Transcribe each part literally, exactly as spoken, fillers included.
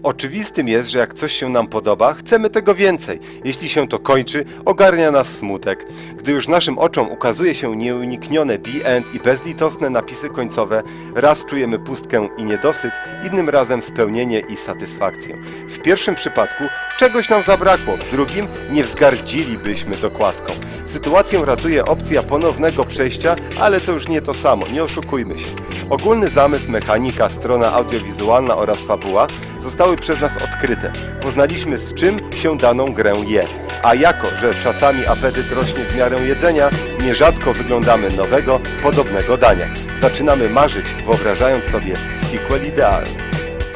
Oczywistym jest, że jak coś się nam podoba, chcemy tego więcej. Jeśli się to kończy, ogarnia nas smutek. Gdy już naszym oczom ukazuje się nieuniknione the end i bezlitosne napisy końcowe, raz czujemy pustkę i niedosyt, innym razem spełnienie i satysfakcję. W pierwszym przypadku czegoś nam zabrakło, w drugim nie wzgardzilibyśmy dokładką. Sytuację ratuje opcja ponownego przejścia, ale to już nie to samo, nie oszukujmy się. Ogólny zamysł, mechanika, strona audiowizualna oraz fabuła zostały przez nas odkryte. Poznaliśmy, z czym się daną grę je. A jako, że czasami apetyt rośnie w miarę jedzenia, nierzadko wyglądamy nowego, podobnego dania. Zaczynamy marzyć, wyobrażając sobie sequel idealny.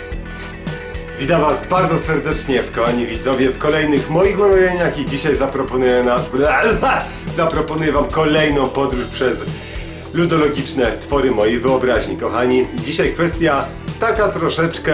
Witam Was bardzo serdecznie, kochani widzowie, w kolejnych moich urojeniach i dzisiaj zaproponuję, na... zaproponuję Wam kolejną podróż przez ludologiczne twory mojej wyobraźni, kochani. Dzisiaj kwestia taka troszeczkę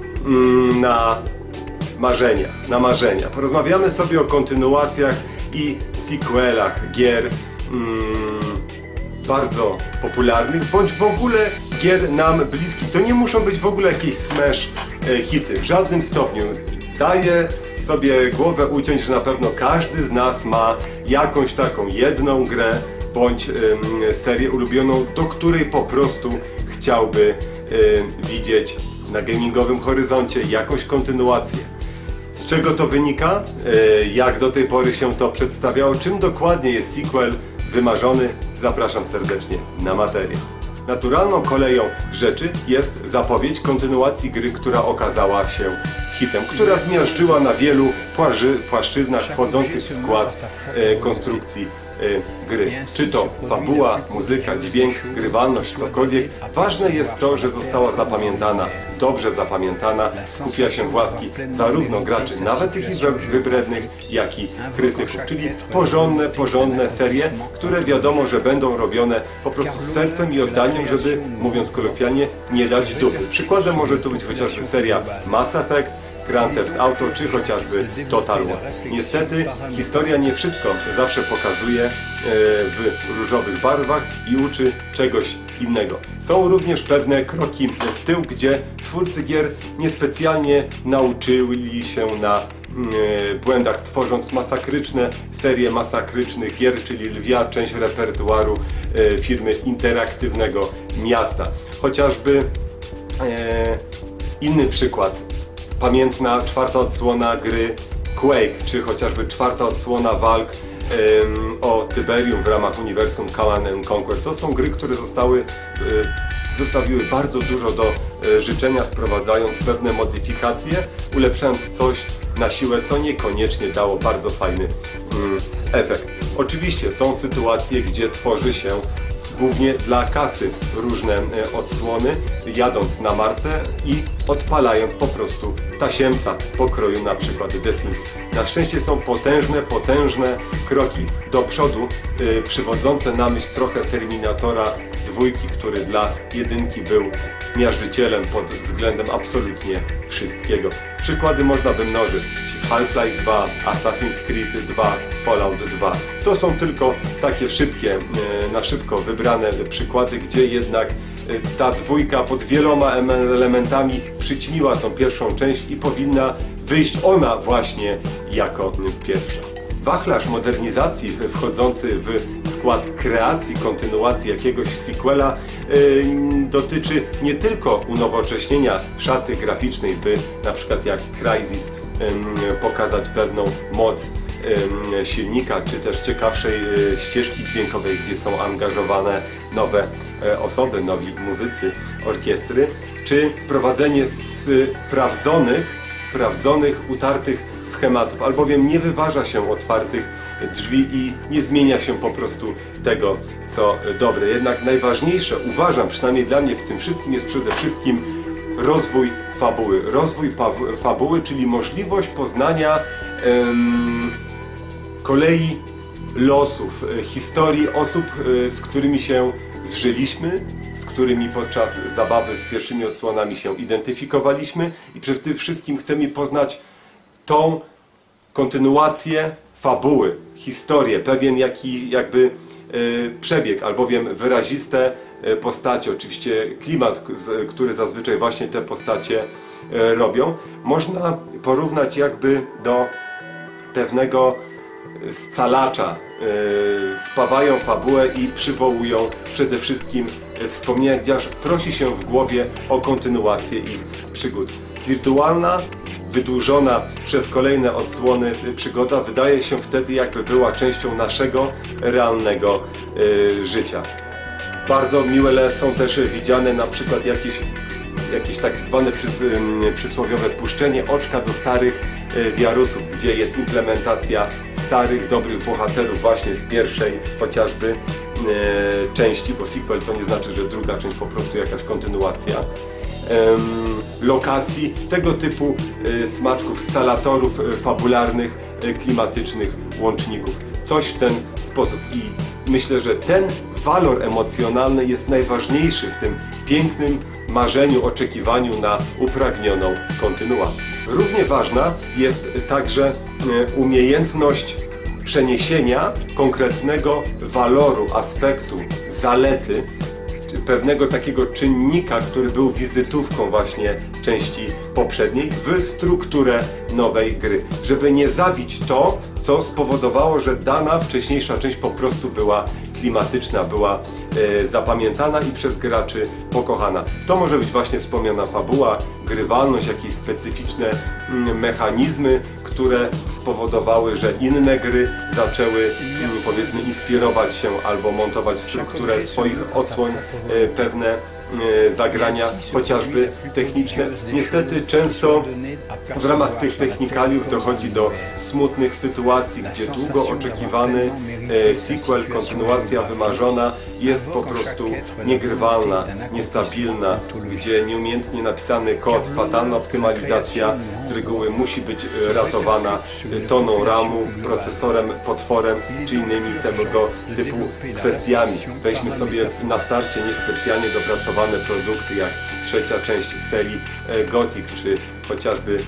mm, na marzenia, na marzenia. Porozmawiamy sobie o kontynuacjach i sequelach gier mm, bardzo popularnych, bądź w ogóle gier nam bliskich. To nie muszą być w ogóle jakieś smash e, hity, w żadnym stopniu. Daję sobie głowę uciąć, że na pewno każdy z nas ma jakąś taką jedną grę, bądź e, serię ulubioną, do której po prostu chciałby e, widzieć na gamingowym horyzoncie jakąś kontynuację. Z czego to wynika? E, jak do tej pory się to przedstawiało? Czym dokładnie jest sequel wymarzony? Zapraszam serdecznie na materiał. Naturalną koleją rzeczy jest zapowiedź kontynuacji gry, która okazała się hitem, która zmiażdżyła na wielu płaży, płaszczyznach wchodzących w skład e, konstrukcji e, gry. Czy to fabuła, muzyka, dźwięk, grywalność, cokolwiek. Ważne jest to, że została zapamiętana, dobrze zapamiętana, skupia się w łaski zarówno graczy, nawet tych wybrednych, jak i krytyków. Czyli porządne, porządne serie, które wiadomo, że będą robione po prostu z sercem i oddaniem, żeby, mówiąc kolokwialnie, nie dać dupy. Przykładem może tu być chociażby seria Mass Effect, Grand Theft Auto, czy chociażby Total War. Niestety historia nie wszystko zawsze pokazuje e, w różowych barwach i uczy czegoś innego. Są również pewne kroki w tył, gdzie twórcy gier niespecjalnie nauczyli się na e, błędach, tworząc masakryczne serie masakrycznych gier, czyli lwia część repertuaru e, firmy Interaktywnego Miasta. Chociażby e, inny przykład. Pamiętna czwarta odsłona gry Quake, czy chociażby czwarta odsłona walk ym, o Tiberium w ramach uniwersum Command and Conquer. To są gry, które zostały, y, zostawiły bardzo dużo do y, życzenia, wprowadzając pewne modyfikacje, ulepszając coś na siłę, co niekoniecznie dało bardzo fajny y, efekt. Oczywiście są sytuacje, gdzie tworzy się głównie dla kasy różne odsłony, jadąc na marce i odpalając po prostu tasiemca pokroju na przykład The Sims. Na szczęście są potężne, potężne kroki do przodu, yy, przywodzące na myśl trochę Terminatora dwójki, który dla jedynki był miażdżycielem pod względem absolutnie wszystkiego. Przykłady można by mnożyć. Half-Life dwa, Assassin's Creed dwa, Fallout dwa. To są tylko takie szybkie, na szybko wybrane przykłady, gdzie jednak ta dwójka pod wieloma elementami przyćmiła tą pierwszą część i powinna wyjść ona właśnie jako pierwsza. Wachlarz modernizacji wchodzący w skład kreacji, kontynuacji jakiegoś sequela yy, dotyczy nie tylko unowocześnienia szaty graficznej, by na przykład jak Crysis yy, pokazać pewną moc yy, silnika, czy też ciekawszej yy, ścieżki dźwiękowej, gdzie są angażowane nowe yy, osoby, nowi muzycy, orkiestry, czy prowadzenie sprawdzonych, sprawdzonych, utartych schematów, albowiem nie wyważa się otwartych drzwi i nie zmienia się po prostu tego, co dobre. Jednak najważniejsze, uważam, przynajmniej dla mnie w tym wszystkim, jest przede wszystkim rozwój fabuły. Rozwój fabuły, czyli możliwość poznania em, kolei losów, historii osób, z którymi się zżyliśmy, z którymi podczas zabawy z pierwszymi odsłonami się identyfikowaliśmy i przede wszystkim chcemy poznać tą kontynuację fabuły, historię, pewien jaki, jakby yy, przebieg, albowiem wyraziste postacie, oczywiście klimat, który zazwyczaj właśnie te postacie robią, można porównać jakby do pewnego scalacza. Spawają fabułę i przywołują przede wszystkim wspomnienia, gdzie aż prosi się w głowie o kontynuację ich przygód. Wirtualna, wydłużona przez kolejne odsłony przygoda wydaje się wtedy, jakby była częścią naszego realnego y, życia. Bardzo miłe są też widziane na przykład jakieś, jakieś tak zwane przys, y, przysłowiowe puszczenie oczka do starych y, wiarusów, gdzie jest implementacja starych, dobrych bohaterów właśnie z pierwszej chociażby y, części, bo sequel to nie znaczy, że druga część, po prostu jakaś kontynuacja. Lokacji, tego typu smaczków, scalatorów fabularnych, klimatycznych, łączników. Coś w ten sposób. I myślę, że ten walor emocjonalny jest najważniejszy w tym pięknym marzeniu, oczekiwaniu na upragnioną kontynuację. Równie ważna jest także umiejętność przeniesienia konkretnego waloru, aspektu, zalety, pewnego takiego czynnika, który był wizytówką właśnie części poprzedniej, w strukturę nowej gry. Żeby nie zabić to, co spowodowało, że dana wcześniejsza część po prostu była klimatyczna, była e, zapamiętana i przez graczy pokochana. To może być właśnie wspomniana fabuła, grywalność, jakieś specyficzne mm, mechanizmy, które spowodowały, że inne gry zaczęły, mm, powiedzmy, inspirować się albo montować w strukturę swoich odsłon e, pewne e, zagrania, chociażby techniczne. Niestety często w ramach tych technikaliów dochodzi do smutnych sytuacji, gdzie długo oczekiwany e, sequel, kontynuacja wymarzona jest po prostu niegrywalna, niestabilna, gdzie nieumiejętnie napisany kod, fatalna optymalizacja z reguły musi być ratowana toną ramu, procesorem, potworem czy innymi tego typu kwestiami. Weźmy sobie na starcie niespecjalnie dopracowane produkty jak trzecia część serii Gothic czy chociażby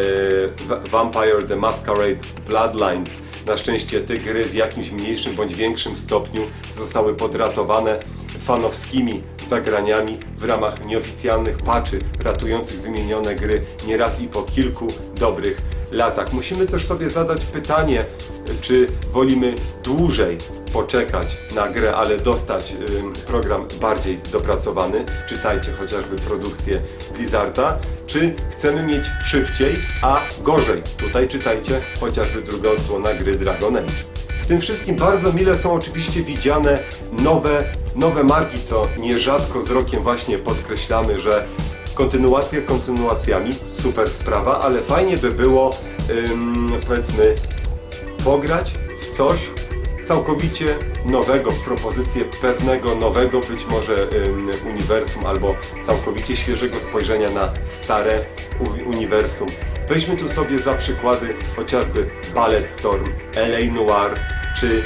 e, Vampire the Masquerade Bloodlines. Na szczęście te gry w jakimś mniejszym bądź większym stopniu zostały podratowane fanowskimi zagraniami w ramach nieoficjalnych patchy ratujących wymienione gry nieraz i po kilku dobrych latach. Musimy też sobie zadać pytanie, czy wolimy dłużej poczekać na grę, ale dostać y, program bardziej dopracowany, czytajcie chociażby produkcję Blizzarda, czy chcemy mieć szybciej, a gorzej. Tutaj czytajcie chociażby druga odsłona gry Dragon Age. W tym wszystkim bardzo mile są oczywiście widziane nowe, nowe marki, co nierzadko z rokiem właśnie podkreślamy, że kontynuacje kontynuacjami, super sprawa, ale fajnie by było, ym, powiedzmy, pograć w coś całkowicie nowego, w propozycję pewnego nowego być może ym, uniwersum albo całkowicie świeżego spojrzenia na stare uniwersum. Weźmy tu sobie za przykłady chociażby Bulletstorm, L A Noire czy ym,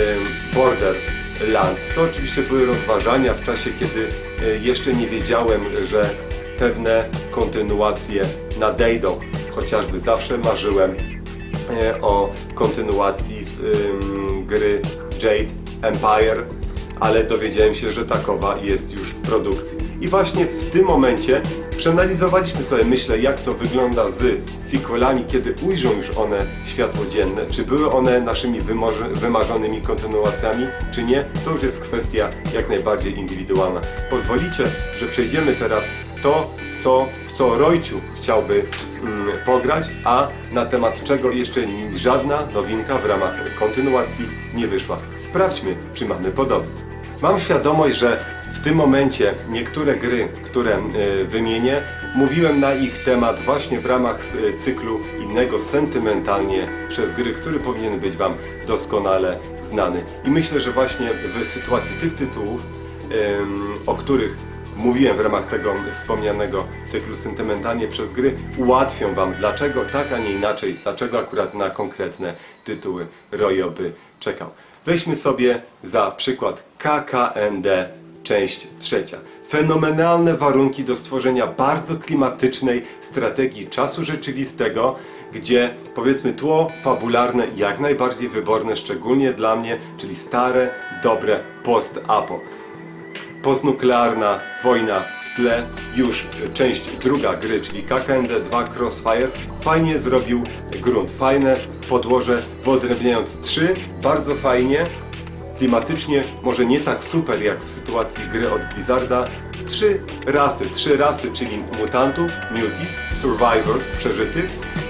Borderlands. To oczywiście były rozważania w czasie, kiedy y, jeszcze nie wiedziałem, że pewne kontynuacje nadejdą. Chociażby zawsze marzyłem e, o kontynuacji y, gry Jade Empire, ale dowiedziałem się, że takowa jest już w produkcji. I właśnie w tym momencie przeanalizowaliśmy sobie, myślę, jak to wygląda z sequelami, kiedy ujrzą już one światło dzienne. Czy były one naszymi wymarzonymi kontynuacjami, czy nie? To już jest kwestia jak najbardziej indywidualna. Pozwolicie, że przejdziemy teraz to, co, w co Rojciu chciałby mm, pograć, a na temat czego jeszcze żadna nowinka w ramach kontynuacji nie wyszła. Sprawdźmy, czy mamy podobnie. Mam świadomość, że w tym momencie niektóre gry, które y, wymienię, mówiłem na ich temat właśnie w ramach cyklu innego sentymentalnie przez gry, który powinien być Wam doskonale znany. I myślę, że właśnie w sytuacji tych tytułów, y, o których mówiłem w ramach tego wspomnianego cyklu sentymentalnie przez gry, ułatwią Wam, dlaczego tak, a nie inaczej, dlaczego akurat na konkretne tytuły Rojo by czekał. Weźmy sobie za przykład K K N D część trzecia. Fenomenalne warunki do stworzenia bardzo klimatycznej strategii czasu rzeczywistego, gdzie powiedzmy tło fabularne jak najbardziej wyborne, szczególnie dla mnie, czyli stare, dobre post-apo. postnuklearna wojna w tle, już część druga gry, czyli K K N D dwa Crossfire, fajnie zrobił grunt, fajne podłoże, wyodrębniając trzy, bardzo fajnie, klimatycznie, może nie tak super jak w sytuacji gry od Blizzarda, trzy rasy, trzy rasy, czyli mutantów, muties, survivors, przeżytych,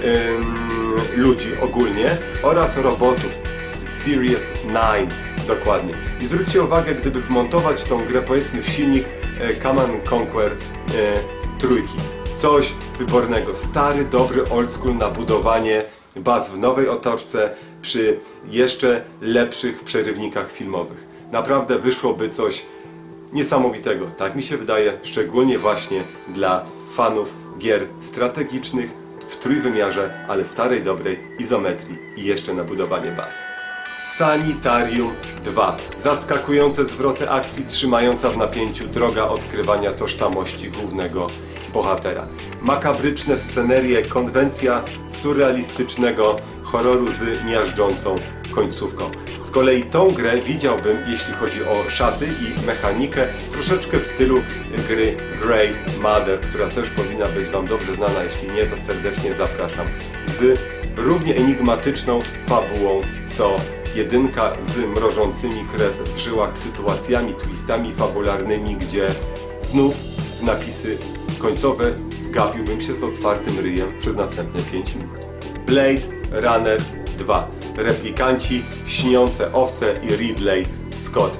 ym, ludzi ogólnie oraz robotów, Series dziewięć dokładnie. I zwróćcie uwagę, gdyby wmontować tą grę powiedzmy w silnik e, Command and Conquer e, trójki. Coś wybornego, stary, dobry old school na budowanie baz w nowej otoczce przy jeszcze lepszych przerywnikach filmowych. Naprawdę wyszłoby coś niesamowitego, tak mi się wydaje, szczególnie właśnie dla fanów gier strategicznych w trójwymiarze, ale starej, dobrej izometrii i jeszcze na budowanie baz. Sanitarium dwa. Zaskakujące zwroty akcji, trzymająca w napięciu droga odkrywania tożsamości głównego bohatera. Makabryczne scenerie, konwencja surrealistycznego horroru z miażdżącą końcówką. Z kolei tą grę widziałbym, jeśli chodzi o szaty i mechanikę, troszeczkę w stylu gry Grey Matter, która też powinna być Wam dobrze znana, jeśli nie, to serdecznie zapraszam. Z równie enigmatyczną fabułą, co jedynka, z mrożącymi krew w żyłach sytuacjami, twistami fabularnymi, gdzie znów w napisy końcowe gapiłbym się z otwartym ryjem przez następne pięć minut. Blade Runner dwa. Replikanci, śniące owce i Ridley Scott.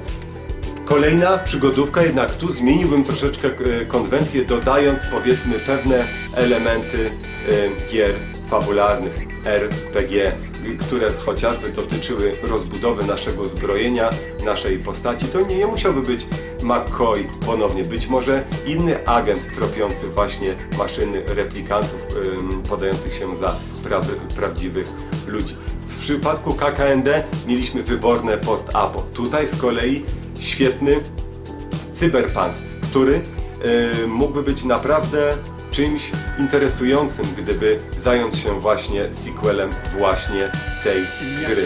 Kolejna przygodówka, jednak tu zmieniłbym troszeczkę konwencję, dodając powiedzmy pewne elementy gier fabularnych, R P G, które chociażby dotyczyły rozbudowy naszego zbrojenia, naszej postaci. To nie, nie musiałby być McCoy ponownie, być może inny agent tropiący właśnie maszyny replikantów ym, podających się za prawy, prawdziwych ludzi. W przypadku K K N D mieliśmy wyborne post-apo. Tutaj z kolei świetny cyberpunk, który yy, mógłby być naprawdę czymś interesującym, gdyby zająć się właśnie sequelem właśnie tej gry.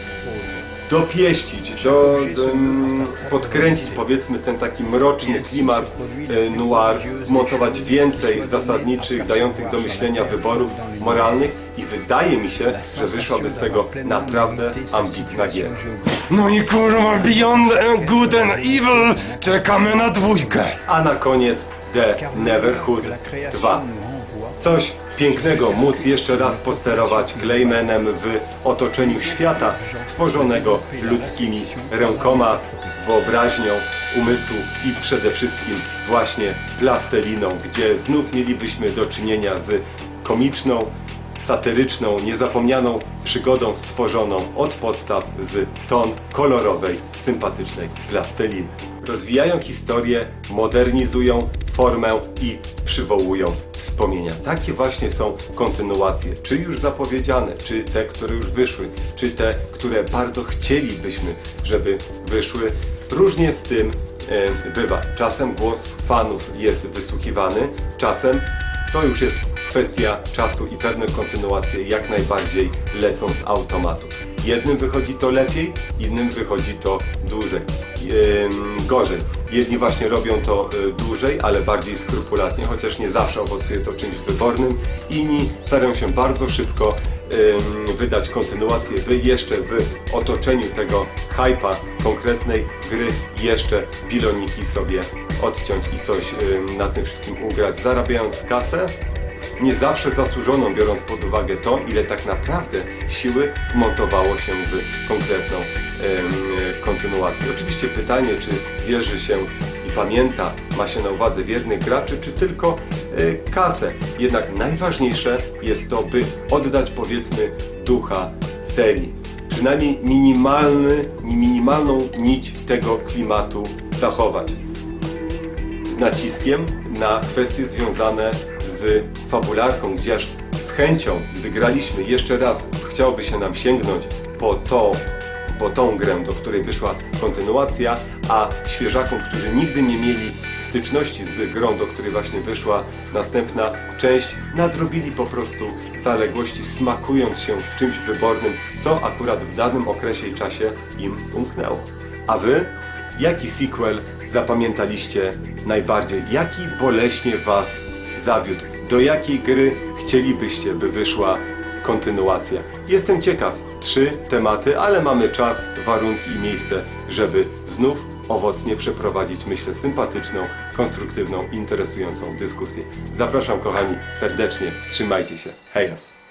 Dopieścić, do, do, podkręcić powiedzmy ten taki mroczny klimat e, noir, wmontować więcej zasadniczych, dających do myślenia wyborów moralnych i wydaje mi się, że wyszłaby z tego naprawdę ambitna giera. No i kurwa, Beyond Good and Evil, czekamy na dwójkę. A na koniec The Neverhood dwa. Coś pięknego móc jeszcze raz posterować Claymanem w otoczeniu świata stworzonego ludzkimi rękoma, wyobraźnią, umysłu i przede wszystkim właśnie plasteliną, gdzie znów mielibyśmy do czynienia z komiczną, satyryczną, niezapomnianą przygodą stworzoną od podstaw z ton kolorowej, sympatycznej plasteliny. Rozwijają historię, modernizują formę i przywołują wspomnienia. Takie właśnie są kontynuacje, czy już zapowiedziane, czy te, które już wyszły, czy te, które bardzo chcielibyśmy, żeby wyszły. Różnie z tym e, bywa. Czasem głos fanów jest wysłuchiwany, czasem to już jest kwestia czasu i pewne kontynuacje jak najbardziej lecą z automatu. Jednym wychodzi to lepiej, innym wychodzi to dłużej, yy, gorzej. Jedni właśnie robią to yy, dłużej, ale bardziej skrupulatnie, chociaż nie zawsze owocuje to czymś wybornym. Inni starają się bardzo szybko yy, wydać kontynuację, by jeszcze w otoczeniu tego hype'a konkretnej gry jeszcze biloniki sobie odciąć i coś yy, na tym wszystkim ugrać, zarabiając kasę. Nie zawsze zasłużoną, biorąc pod uwagę to, ile tak naprawdę siły wmontowało się w konkretną e, kontynuację. Oczywiście pytanie, czy wierzy się i pamięta, ma się na uwadze wiernych graczy, czy tylko e, kasę. Jednak najważniejsze jest to, by oddać powiedzmy ducha serii. Przynajmniej minimalny, minimalną nić tego klimatu zachować. Z naciskiem na kwestie związane z fabularką, gdzie aż z chęcią, gdy graliśmy jeszcze raz, chciałoby się nam sięgnąć po, to, po tą grę, do której wyszła kontynuacja, a świeżakom, którzy nigdy nie mieli styczności z grą, do której właśnie wyszła następna część, nadrobili po prostu zaległości, smakując się w czymś wybornym, co akurat w danym okresie i czasie im umknęło. A Wy? jaki sequel zapamiętaliście najbardziej? Jaki boleśnie was zawiódł? Do jakiej gry chcielibyście, by wyszła kontynuacja? Jestem ciekaw. Trzy tematy, ale mamy czas, warunki i miejsce, żeby znów owocnie przeprowadzić, myślę, sympatyczną, konstruktywną, interesującą dyskusję. Zapraszam, kochani, serdecznie. Trzymajcie się. Hejas!